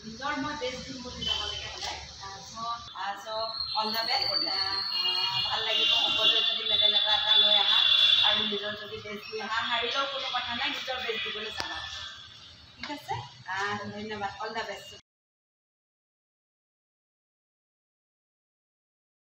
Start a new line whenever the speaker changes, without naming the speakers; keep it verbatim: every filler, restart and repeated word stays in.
নিজৰ মই বেষ্ট দিম বুলি যাব লাগে সদায় চ' অল দ্য বেষ্ট ভাল লাগিব সকলোৱে যদি মেডেল এটা এটা লৈ আহা আৰু নিজৰ যদি বেষ্ট দি আহা হাৰিলেও কোনো কথা নাই নিজৰ বেষ্ট দিবলৈ চাবা ঠিক আছে ধন্যবাদ অল দ্য বেষ্ট